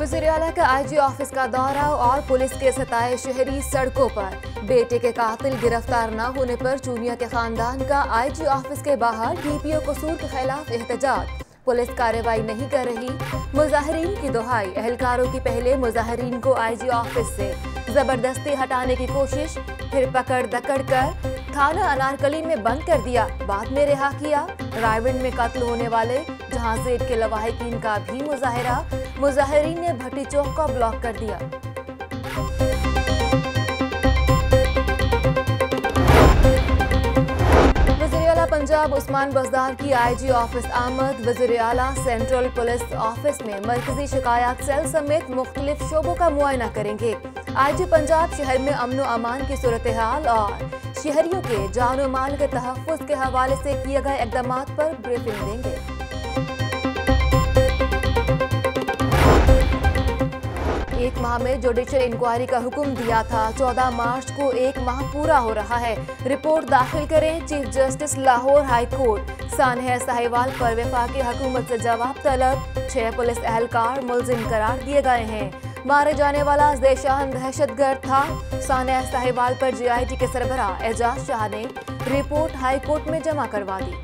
वज़ीर आला का IG ऑफिस का दौरा और पुलिस के सताए शहरी सड़कों पर। बेटे के कातिल गिरफ्तार न होने पर चूनिया के खानदान का IG ऑफिस के बाहर DPO कसूर के खिलाफ एहतजाज। पुलिस कार्रवाई नहीं कर रही, मुजाहिरीन की दुहाई। एहलकारों की पहले मुजाहिरीन को IG ऑफिस से जबरदस्ती हटाने की कोशिश, फिर पकड़ दकड़ कर थाना अनारकली में बंद कर दिया, बाद में रिहा किया। रायविंड में कत्ल होने वाले जहांजेब के लवाहिकीन का भी मुजाहिरा। मुजाहिरीन ने भट्टी चौक का ब्लॉक कर दिया। वज़ीर आला पंजाब उस्मान बज़दार की IG ऑफिस आमद। वज़ीर आला सेंट्रल पुलिस ऑफिस में मरकजी शिकायत सेल समेत मुख्तलिफ शोबों का मुआयना करेंगे। IG पंजाब शहर में अमन व अमान की सूरत हाल और शहरियों के जान और माल के तहफ़्फ़ुज़ के हवाले से किए गए इक़दामात पर ब्रीफिंग देंगे। एक माह में जुडिशल इंक्वायरी का हुक्म दिया था, 14 मार्च को एक माह पूरा हो रहा है। रिपोर्ट दाखिल करें chief justice Lahore high court. सानह साहिवाल पर वफाकी हुकूमत से जवाब तलब। 6 पुलिस एहलकार मुल्जिम करार दिए गए हैं। मारे जाने वाला ज़ेशान दहशतगर्द था। सानह साहिवाल पर GIT के सरबराह एजाज शाह ने रिपोर्ट हाई कोर्ट में जमा करवा दी।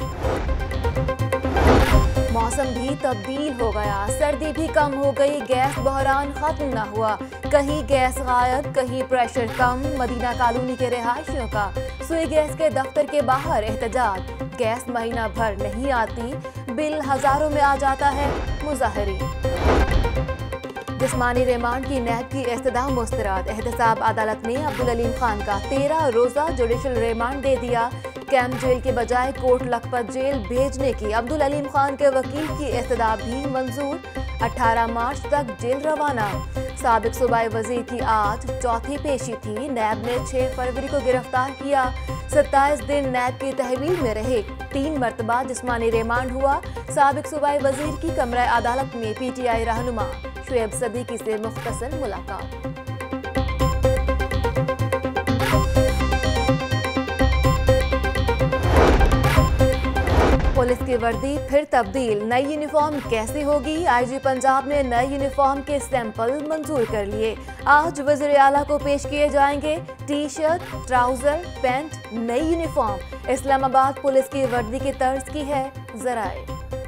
मौसम भी तब्दील हो गया, सर्दी भी कम हो गई, गैस बहरान खत्म न हुआ। कहीं गैस गायब, कहीं प्रेशर कम। मदीना कॉलोनी के रिहायशियों का सुई गैस के दफ्तर के बाहर एहतजाज। गैस महीना भर नहीं आती, बिल हजारों में आ जाता है। मुजाहिरीन जिस्मानी रिमांड की नैब की इस्तदा मुस्तरद। एहतसाब अदालत ने अब्दुल अलीम खान का 13 रोजा जुडिशल रिमांड दे दिया। कैंप जेल के बजाय कोट लखपत जेल भेजने की अब्दुल अलीम खान के वकील की इस्तदा भी मंजूर। 18 मार्च तक जेल रवाना। साबिक सूबाई वजीर की आज चौथी पेशी थी। नैब ने 6 फरवरी को गिरफ्तार किया। 27 दिन नैब की तहवील में रहे। 3 मरतबा जिस्मानी रिमांड हुआ। साबिक सूबाई वजीर की कमरा अदालत में PTI रहनुमा शुएब सदीकी से मुख्तसर मुलाकात। पुलिस की वर्दी फिर तब्दील, नई यूनिफॉर्म कैसी होगी? IG पंजाब ने नए यूनिफॉर्म के सैंपल मंजूर कर लिए। आज वज़ीर आला को पेश किए जाएंगे टी-शर्ट, ट्राउजर, पैंट, नई यूनिफॉर्म। इस्लामाबाद पुलिस की वर्दी की तर्ज की है ज़राए।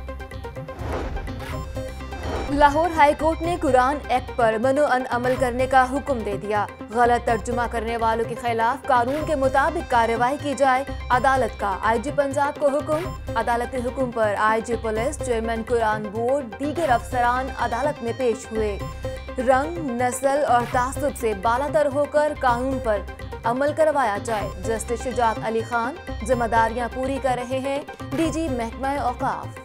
लाहौर हाई कोर्ट ने कुरान एक्ट पर मनो-अन अमल करने का हुक्म दे दिया। गलत तर्जुमा करने वालों के खिलाफ कानून के मुताबिक कार्रवाई की जाए। अदालत का IG पंजाब को हुक्म। अदालती हुक्म पर IG police, chairman Quran board, दीगर अफसरान अदालत में पेश हुए। रंग, नस्ल और तासुब से बालातर होकर कानून पर अमल करवाया जाए। जस्टिस शुजात अली खान जिम्मेदारियां पूरी कर रहे हैं। DG महकमा औकाफ।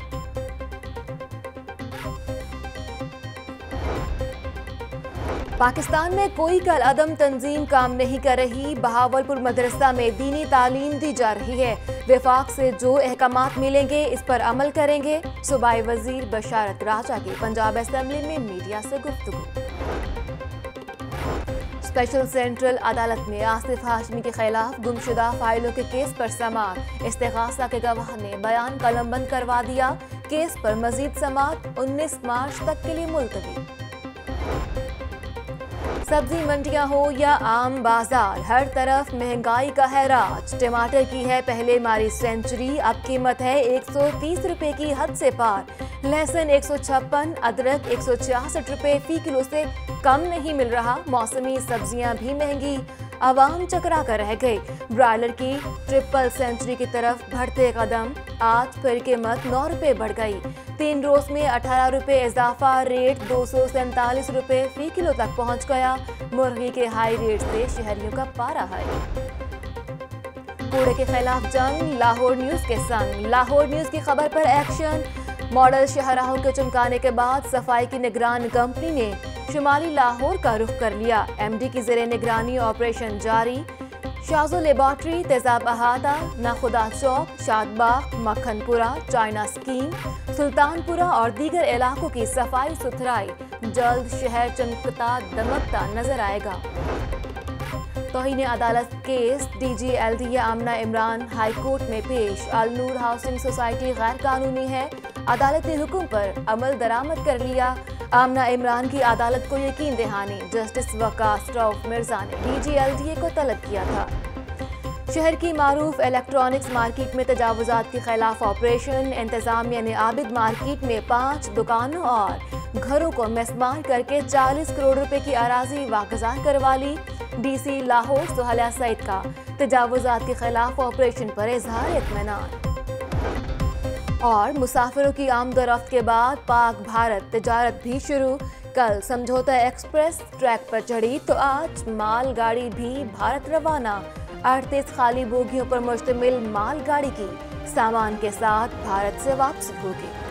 पाकिस्तान में कोई कल अदम तंजीम काम नहीं कर रही। बहावलपुर मदरसा में दीनी तालीम दी जा रही है। वफाक से जो अहकामात मिलेंगे इस पर अमल करेंगे। सूबाई वजीर बशारत राजा की पंजाब असेंबली में मीडिया से गुफ्तगू। स्पेशल सेंट्रल अदालत में आसिफ हाशमी के खिलाफ गुमशुदा फाइलों के केस पर समाअत। इस्तिगासा के गवाह ने बयान कलमबंद करवा दिया। केस पर मजीद समाअत 19 मार्च तक के लिए मुलतवी। सब्जी मंडियां हो या आम बाजार, हर तरफ महंगाई का है राज। टमाटर की है पहले मारी सेंचुरी, अब कीमत है 130 रुपए की हद से पार। लहसुन 156, अदरक 166 रुपए फी किलो से कम नहीं मिल रहा। मौसमी सब्जियां भी महंगी, आवाम चकरा कर रह गई। ब्रायलर की ट्रिपल सेंचुरी की तरफ बढ़ते कदम, आज फिर कीमत 9 रुपए बढ़ गई। 3 रोज में 18 रुपए इजाफा, रेट 247 रुपए फी किलो तक पहुंच गया। मुर्गी के हाई रेट से शहरियों का पारा हाई। कूड़े के खिलाफ जंग, लाहौर न्यूज के संग। लाहौर न्यूज की खबर पर एक्शन। मॉडल शहराहों के चमकाने के बाद सफाई की निगरान कंपनी ने शुमाली लाहौर का रुख कर लिया। MD की ज़ेरे निगरानी ऑपरेशन जारी। शाजो laboratory, Tezab Ahata, Nakhuda Chowk, Shadbagh, Makhanpura, China scheme, Sultanpura और दीगर इलाकों की सफाई सुथराई। जल्द शहर चमकता दमकता नजर आएगा। तौहीन अदालत case DG LDA Amna Imran high court में पेश। अल नूर हाउसिंग सोसाइटी गैर कानूनी है। अदालती हुक्म पर अमल दरामद कर लिया। आमना इमरान की अदालत को यकीन दहानी। जस्टिस वकास रऊफ मिर्जा ने DG-LDA को तलब किया था। शहर की मारूफ इलेक्ट्रॉनिक्स मार्केट में तजावुजात के खिलाफ ऑपरेशन। इंतजामिया ने आबिद मार्केट में 5 दुकानों और घरों को मिसमार करके 40 करोड़ रुपए की अराजी वागुजार करवा ली। DC लाहौर सुहैला सईद का तजावुजात के खिलाफ ऑपरेशन पर इजहार इत्मीनान। और मुसाफिरों की आमदोरफ्त के बाद पाक भारत तजारत भी शुरू। कल समझौता एक्सप्रेस ट्रैक पर चढ़ी तो आज मालगाड़ी भी भारत रवाना। 38 खाली बोगियों पर मुश्तमिल मालगाड़ी की सामान के साथ भारत से वापसी होगी।